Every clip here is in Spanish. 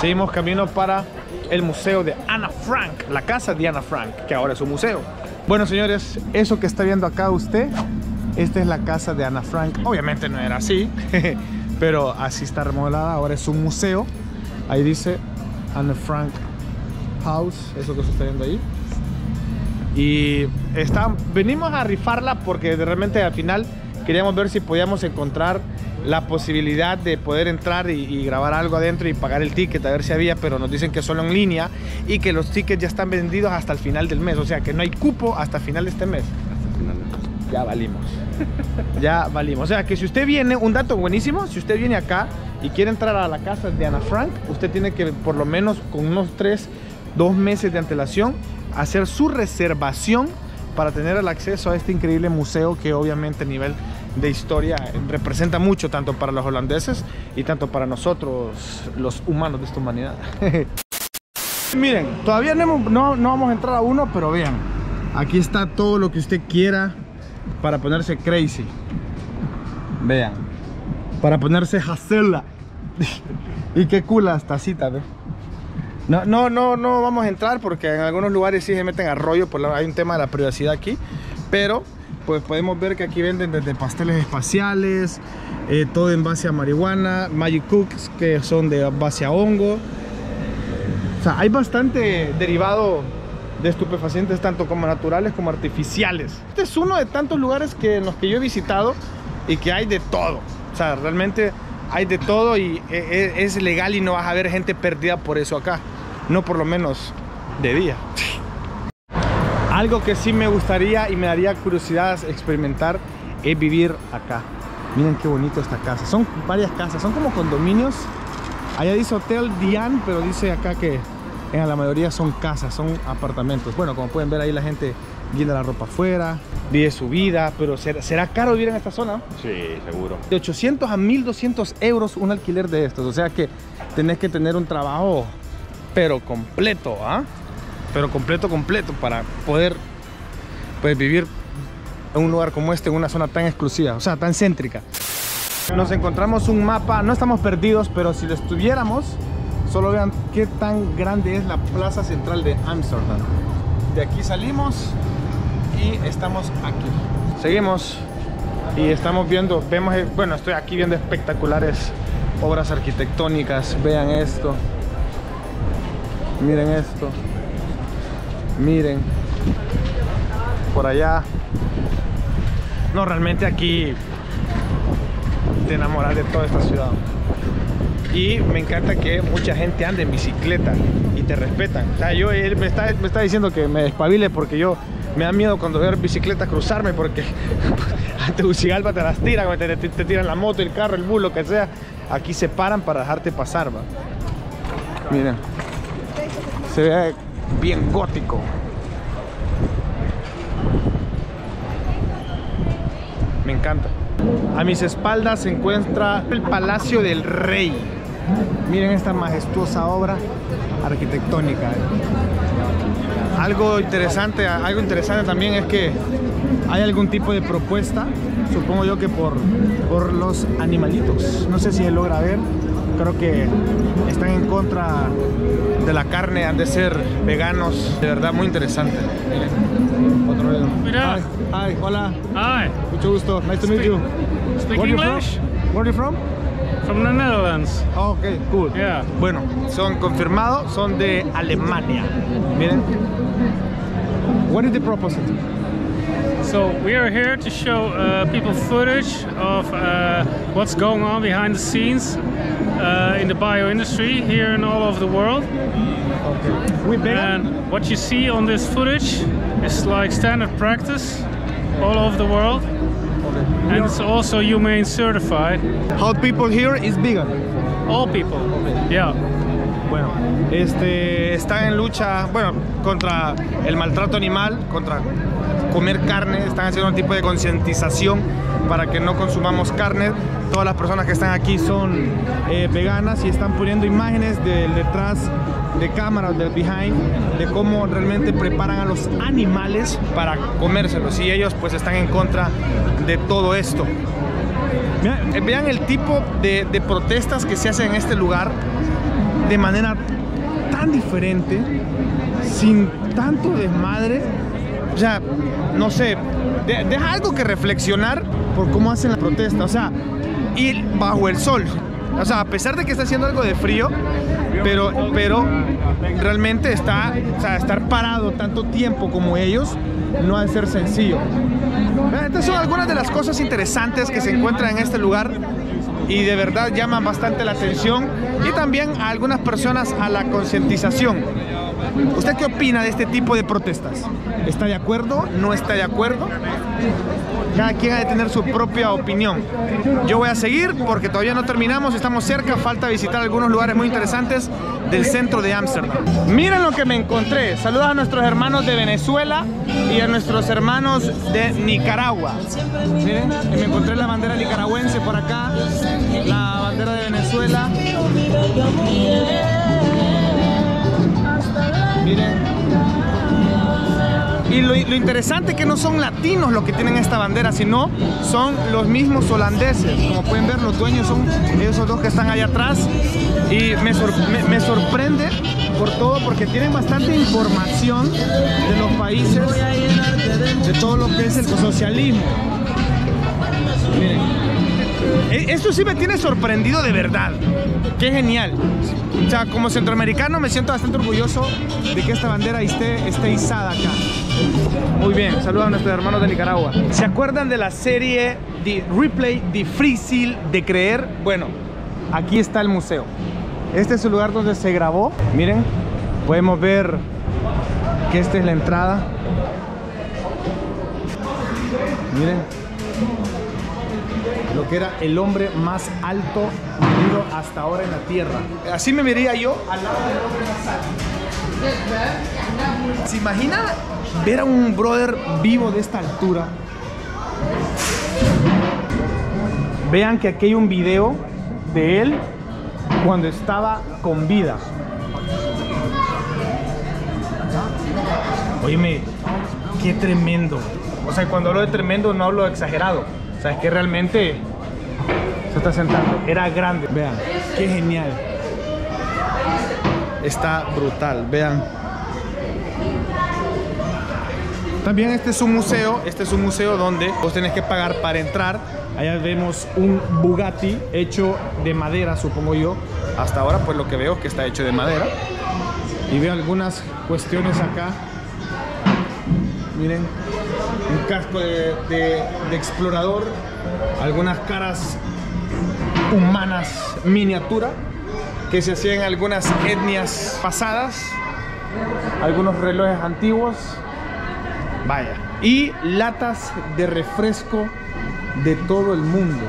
Seguimos camino para el museo de Ana Frank, la casa de Ana Frank, que ahora es un museo. Bueno, señores, eso que está viendo acá usted, esta es la casa de Ana Frank. Obviamente no era así, pero así está remodelada, ahora es un museo. Ahí dice Ana Frank House, eso que se está viendo ahí. Y venimos a rifarla porque realmente al final queríamos ver si podíamos encontrar la posibilidad de poder entrar y grabar algo adentro y pagar el ticket, a ver si había, pero nos dicen que solo en línea y que los tickets ya están vendidos hasta el final del mes, o sea que no hay cupo hasta el final de este mes. Hasta el final del mes. Ya valimos. Ya valimos. O sea que si usted viene, un dato buenísimo, si usted viene acá y quiere entrar a la casa de Ana Frank, usted tiene que por lo menos con unos 2 meses de antelación hacer su reservación para tener el acceso a este increíble museo que obviamente a nivel de historia representa mucho tanto para los holandeses y tanto para nosotros los humanos de esta humanidad. Miren, todavía no vamos a entrar a uno, pero vean, aquí está todo lo que usted quiera para ponerse crazy. Vean, para ponerse hasela. Y qué cool las tacitas, ¿ves? No vamos a entrar porque en algunos lugares sí se meten a rollo, hay un tema de la privacidad aquí, pero pues podemos ver que aquí venden desde pasteles espaciales, todo en base a marihuana, Magic Cooks que son de base a hongo. O sea, hay bastante derivado de estupefacientes, tanto como naturales como artificiales. Este es uno de tantos lugares en los que yo he visitado y que hay de todo. O sea, realmente hay de todo y es legal y no vas a ver gente perdida por eso acá. No por lo menos de día. Algo que sí me gustaría y me daría curiosidad experimentar es vivir acá. Miren qué bonito esta casa. Son varias casas, son como condominios. Allá dice Hotel Diane, pero dice acá que en la mayoría son casas, son apartamentos. Bueno, como pueden ver ahí la gente viene la ropa afuera, vive su vida, pero ¿será caro vivir en esta zona? Sí, seguro. De 800 a 1200 euros un alquiler de estos, o sea que tenés que tener un trabajo pero completo, ¿ah? Pero completo para poder pues vivir en un lugar como este, en una zona tan exclusiva, o sea, tan céntrica. Nos encontramos un mapa, no estamos perdidos, pero si lo estuviéramos, solo vean qué tan grande es la plaza central de Ámsterdam. De aquí salimos y estamos aquí. Seguimos y estamos viendo, bueno, estoy aquí viendo espectaculares obras arquitectónicas. Vean esto. Miren esto. Miren. Por allá. No, realmente aquí te enamoras de toda esta ciudad. Y me encanta que mucha gente ande en bicicleta y te respetan. O sea, él me está diciendo que me despabile porque me da miedo cuando veo bicicletas cruzarme porque ante Tegucigalpa te las tiran, te tiran la moto, el carro, el bus, lo que sea. Aquí se paran para dejarte pasar, ¿va? Miren, se ve bien gótico. Me encanta. A mis espaldas se encuentra el Palacio del Rey. Miren esta majestuosa obra arquitectónica. Algo interesante también es que hay algún tipo de propuesta, supongo yo que por los animalitos. No sé si se logra ver, creo que están en contra de la carne, han de ser veganos, de verdad muy interesante. Miren, otro dedo. Mira. Hi, hola. Hi. Mucho gusto, nice to meet you. Speak Where English? Where are you from? From the Netherlands. Oh, ok, cool. Yeah. Bueno, son confirmados, son de Alemania. Miren. What is the proposal? So we are here to show people footage of what's going on behind the scenes in the bio industry here and all over the world. Okay. We began. And what you see on this footage is like standard practice all over the world. Okay. And it's also humane certified. How people here is vegan. All people. Yeah. Bueno, están en lucha, bueno, contra el maltrato animal, contra comer carne. Están haciendo un tipo de concientización para que no consumamos carne. Todas las personas que están aquí son veganas y están poniendo imágenes del detrás de cámaras, del behind, de cómo realmente preparan a los animales para comérselos, y ellos pues están en contra de todo esto. Vean el tipo de protestas que se hacen en este lugar. de manera tan diferente, sin tanto desmadre. O sea, no sé, deja algo que reflexionar por cómo hacen la protesta. O sea, ir bajo el sol. O sea, a pesar de que está haciendo algo de frío, pero realmente está, o sea, estar parado tanto tiempo como ellos no ha de ser sencillo. Estas son algunas de las cosas interesantes que se encuentran en este lugar y de verdad llaman bastante la atención, y también a algunas personas a la concientización. ¿Usted qué opina de este tipo de protestas? ¿Está de acuerdo? ¿No está de acuerdo? Cada quien ha de tener su propia opinión. Yo voy a seguir porque todavía no terminamos, estamos cerca, falta visitar algunos lugares muy interesantes del centro de Ámsterdam. Miren lo que me encontré. Saludos a nuestros hermanos de Venezuela y a nuestros hermanos de Nicaragua. Miren, me encontré la bandera nicaragüense por acá, la bandera de Venezuela. Miren. Y lo interesante es que no son latinos los que tienen esta bandera, sino son los mismos holandeses. Como pueden ver, los dueños son esos dos que están allá atrás. Y me sorprende por todo, porque tienen bastante información de los países, de todo lo que es el socialismo. Miren. Esto sí me tiene sorprendido de verdad. Qué genial. O sea, como centroamericano me siento bastante orgulloso de que esta bandera esté izada acá. Muy bien, saludos a nuestros hermanos de Nicaragua. ¿Se acuerdan de la serie de Replay Difícil de Creer? Bueno, aquí está el museo. Este es el lugar donde se grabó. Miren, podemos ver que esta es la entrada. Miren. Lo que era el hombre más alto vivido hasta ahora en la Tierra. Así me vería yo al lado del hombre más alto. ¿Se imagina ver a un brother vivo de esta altura? Vean que aquí hay un video de él cuando estaba con vida. Óyeme, qué tremendo. O sea, cuando hablo de tremendo no hablo de exagerado. O sea, es que realmente se está sentando. Era grande. Vean, qué genial. Está brutal, vean. También este es un museo. Este es un museo donde vos tenés que pagar para entrar. Allá vemos un Bugatti hecho de madera, supongo yo. Hasta ahora, pues lo que veo es que está hecho de madera. Y veo algunas cuestiones acá. Miren, un casco de explorador, algunas caras humanas miniatura que se hacían en algunas etnias pasadas, algunos relojes antiguos, vaya, y latas de refresco de todo el mundo.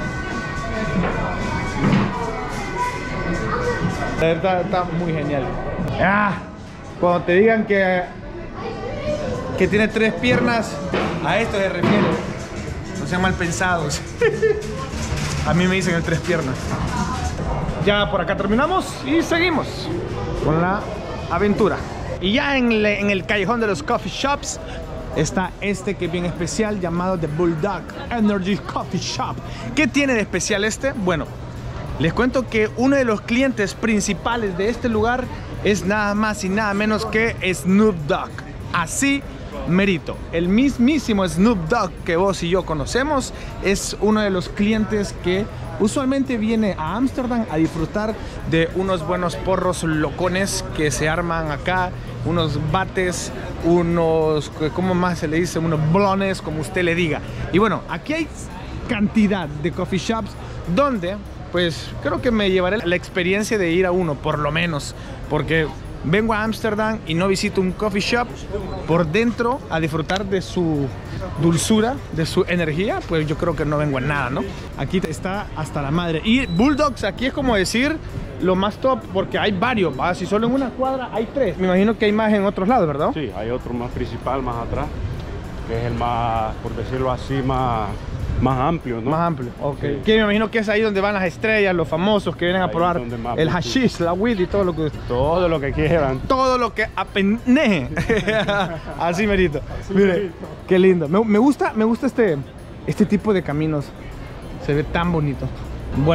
La verdad está muy genial. Cuando te digan que tiene 3 piernas, a esto se refiere. No sean mal pensados. A mí me dicen el 3 piernas. Ya por acá terminamos y seguimos con la aventura. Y ya en el callejón de los coffee shops está este que es bien especial, llamado The Bulldog Energy Coffee Shop. ¿Qué tiene de especial este? Bueno, les cuento que uno de los clientes principales de este lugar es nada más y nada menos que Snoop Dogg. Así merito. El mismísimo Snoop Dogg que vos y yo conocemos es uno de los clientes que usualmente viene a Ámsterdam a disfrutar de unos buenos porros locones que se arman acá, unos bates, unos, ¿cómo más se le dice? Unos blones, como usted le diga. Y bueno, aquí hay cantidad de coffee shops donde, pues, creo que me llevaré la experiencia de ir a uno, por lo menos, porque vengo a Ámsterdam y no visito un coffee shop por dentro a disfrutar de su dulzura, de su energía, pues yo creo que no vengo a nada, ¿no? Aquí está hasta la madre. Y Bulldogs aquí es como decir lo más top, porque hay varios, ¿va? Si solo en una cuadra hay 3. Me imagino que hay más en otros lados, ¿verdad? Sí, hay otro más principal más atrás, que es el más, por decirlo así, más amplio, ¿no? Más amplio, ok. Sí. Que me imagino que es ahí donde van las estrellas, los famosos que vienen a probar el hashish, la weed y todo lo que... Todo lo que quieran. Todo lo que apeneje. Así merito. Mire, qué lindo. Me gusta este tipo de caminos. Se ve tan bonito. Bueno,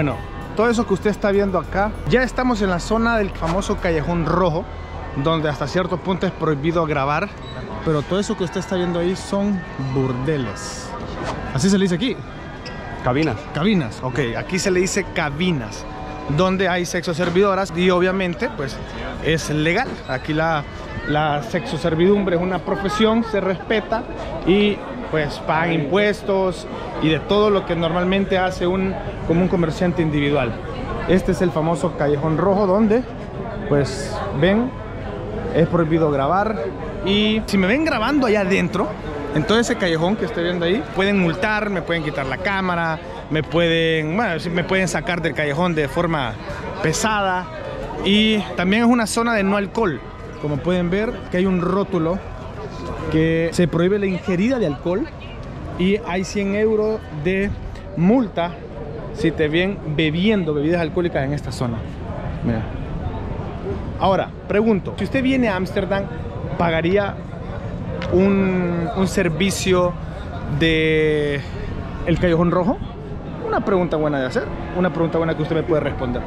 todo eso que usted está viendo acá, ya estamos en la zona del famoso Callejón Rojo, donde hasta cierto punto es prohibido grabar, pero todo eso que usted está viendo ahí son burdeles. Así se le dice aquí. Cabinas. Cabinas, ok, aquí se le dice cabinas, donde hay sexoservidoras y obviamente pues es legal. Aquí la sexoservidumbre es una profesión, se respeta y pues pagan impuestos y de todo lo que normalmente hace como un comerciante individual. Este es el famoso Callejón Rojo, donde pues ven, es prohibido grabar, y si me ven grabando allá adentro, en todo ese callejón que estoy viendo ahí, pueden multar, me pueden quitar la cámara, me pueden sacar del callejón de forma pesada. Y también es una zona de no alcohol. Como pueden ver, que hay un rótulo que se prohíbe la ingerida de alcohol y hay 100 € de multa si te ven bebiendo bebidas alcohólicas en esta zona. Mira. Ahora, pregunto, si usted viene a Ámsterdam, ¿pagaría un servicio de el Callejón Rojo? Una pregunta buena de hacer, una pregunta buena que usted me puede responder.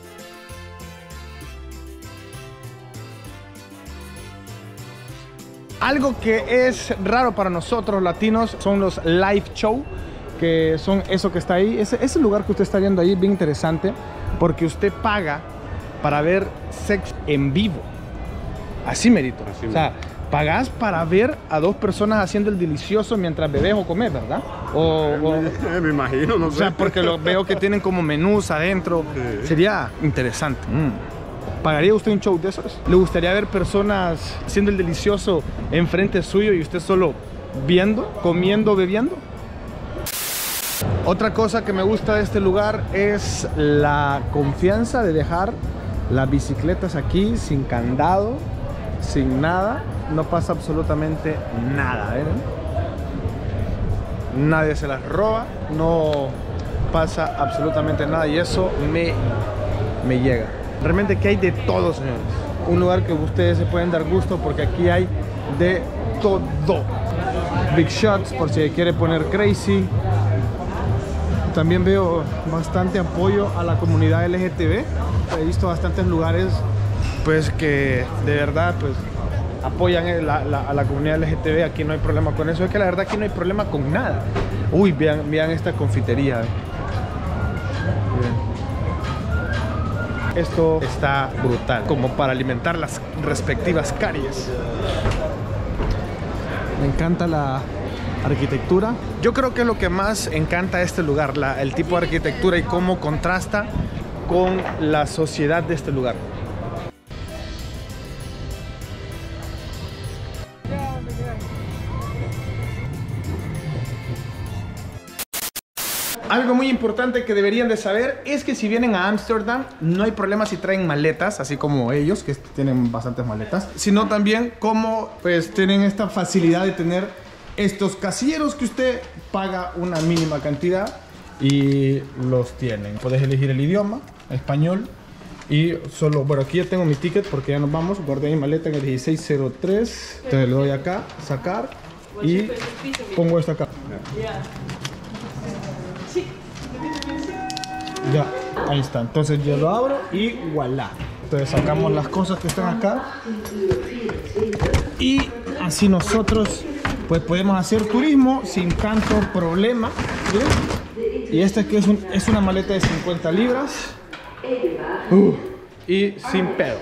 Algo que es raro para nosotros latinos son los live show, que son eso que está ahí. Ese lugar que usted está viendo ahí es bien interesante, porque usted paga para ver sexo en vivo. Así merito. O sea, pagás para ver a dos personas haciendo el delicioso mientras bebés o comes, ¿verdad? Me imagino, no sé. O sea, porque veo que tienen como menús adentro. Sí. Sería interesante. ¿Pagaría usted un show de esos? ¿Le gustaría ver personas haciendo el delicioso enfrente suyo y usted solo viendo, comiendo, bebiendo? Otra cosa que me gusta de este lugar es la confianza de dejar las bicicletas aquí sin candado, sin nada. No pasa absolutamente nada, ¿eh? Nadie se las roba, no pasa absolutamente nada, y eso me llega. Realmente que hay de todo, señores. Un lugar que ustedes se pueden dar gusto porque aquí hay de todo. Big shots por si quiere poner crazy. También veo bastante apoyo a la comunidad LGTB. He visto bastantes lugares pues que de verdad pues apoyan a la comunidad LGTB. Aquí no hay problema con eso. Es que la verdad aquí no hay problema con nada. Uy, vean esta confitería. Esto está brutal, como para alimentar las respectivas caries. Me encanta la arquitectura. Yo creo que es lo que más encanta de este lugar, el tipo de arquitectura y cómo contrasta con la sociedad de este lugar. Algo muy importante que deberían de saber es que si vienen a Ámsterdam no hay problema si traen maletas, así como ellos que tienen bastantes maletas, sino también como pues tienen esta facilidad de tener estos casilleros que usted paga una mínima cantidad y los tienen. Puedes elegir el idioma, español, y solo, bueno, aquí ya tengo mi ticket porque ya nos vamos. Guardé mi maleta en el 1603, entonces le doy acá, sacar, y pongo esto acá. Ya, ahí está. Entonces yo lo abro y voilà. Entonces sacamos las cosas que están acá y así nosotros pues podemos hacer turismo sin tanto problema. ¿Sí? Y esta que es una maleta de 50 libras y sin pedo.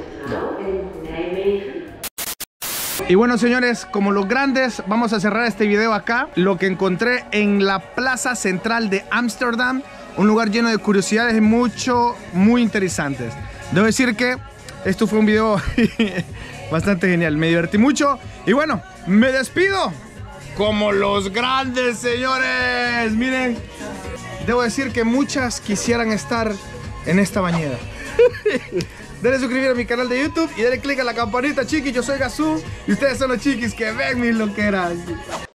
Y bueno, señores, como los grandes, vamos a cerrar este video acá. Lo que encontré en la plaza central de Ámsterdam, un lugar lleno de curiosidades muy interesantes. Debo decir que esto fue un video bastante genial. Me divertí mucho y bueno, me despido como los grandes, señores. Miren, debo decir que muchas quisieran estar en esta bañera. Denle suscribir a mi canal de YouTube y denle click a la campanita, chiquis. Yo soy Gazú y ustedes son los chiquis que ven mis loqueras.